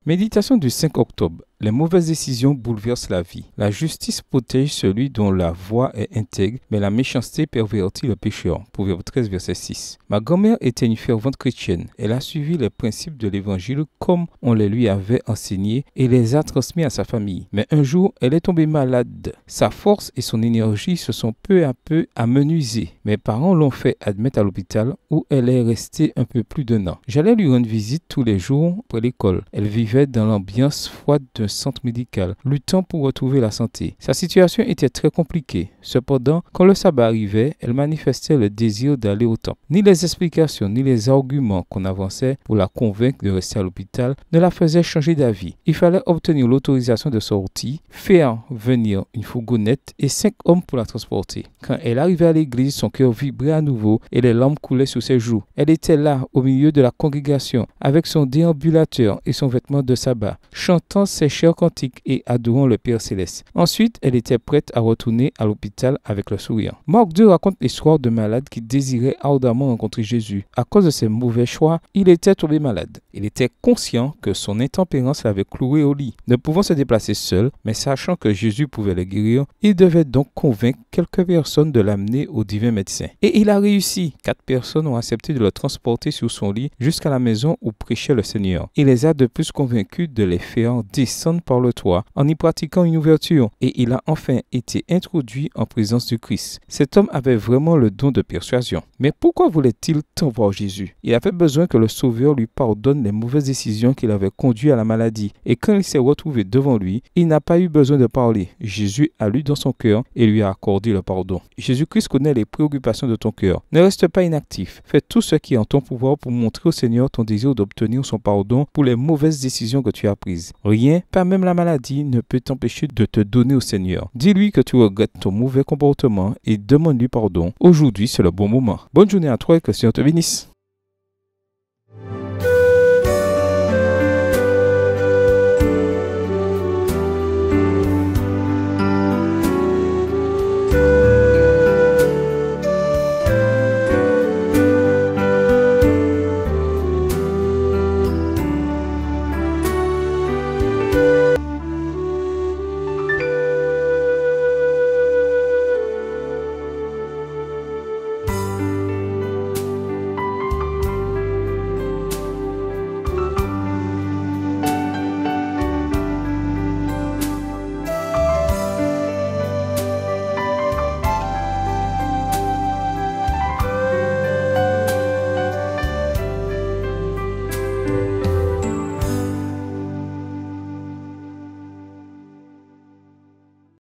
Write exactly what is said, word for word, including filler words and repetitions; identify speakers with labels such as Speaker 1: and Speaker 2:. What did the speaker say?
Speaker 1: Méditation du cinq octobre. Les mauvaises décisions bouleversent la vie. La justice protège celui dont la voie est intègre, mais la méchanceté pervertit le pécheur. Proverbe treize, verset six. Ma grand-mère était une fervente chrétienne. Elle a suivi les principes de l'évangile comme on les lui avait enseignés et les a transmis à sa famille. Mais un jour, elle est tombée malade. Sa force et son énergie se sont peu à peu amenuisées. Mes parents l'ont fait admettre à l'hôpital où elle est restée un peu plus d'un an. J'allais lui rendre visite tous les jours après l'école. Elle vivait dans l'ambiance froide d'un centre médical, luttant pour retrouver la santé. Sa situation était très compliquée. Cependant, quand le sabbat arrivait, elle manifestait le désir d'aller au temple. Ni les explications, ni les arguments qu'on avançait pour la convaincre de rester à l'hôpital ne la faisaient changer d'avis. Il fallait obtenir l'autorisation de sortie, faire venir une fourgonnette et cinq hommes pour la transporter. Quand elle arrivait à l'église, son cœur vibrait à nouveau et les larmes coulaient sur ses joues. Elle était là, au milieu de la congrégation, avec son déambulateur et son vêtement de sabbat, chantant ses chers cantiques et adorant le Père céleste. Ensuite, elle était prête à retourner à l'hôpital avec le sourire. Marc deux raconte l'histoire d'un malade qui désirait ardemment rencontrer Jésus. À cause de ses mauvais choix, il était tombé malade. Il était conscient que son intempérance l'avait cloué au lit. Ne pouvant se déplacer seul, mais sachant que Jésus pouvait le guérir, il devait donc convaincre quelques personnes de l'amener au divin médecin. Et il a réussi. Quatre personnes ont accepté de le transporter sur son lit jusqu'à la maison où prêchait le Seigneur. Il les a de plus convaincus de les faire descendre par le toit en y pratiquant une ouverture et il a enfin été introduit en présence du Christ. Cet homme avait vraiment le don de persuasion. Mais pourquoi voulait-il tant voir Jésus? Il avait besoin que le Sauveur lui pardonne les mauvaises décisions qui l'avaient conduit à la maladie. Et quand il s'est retrouvé devant lui, il n'a pas eu besoin de parler. Jésus a lu dans son cœur et lui a accordé le pardon. Jésus-Christ connaît les préoccupations de ton cœur. Ne reste pas inactif. Fais tout ce qui est en ton pouvoir pour montrer au Seigneur ton désir d'obtenir son pardon pour les mauvaises décisions que tu as prises. Rien, pas même la maladie, ne peut t'empêcher de te donner au Seigneur. Dis-lui que tu regrettes ton mauvais comportement et demande-lui pardon. Aujourd'hui, c'est le bon moment. Bonne journée à toi et que le Seigneur te bénisse.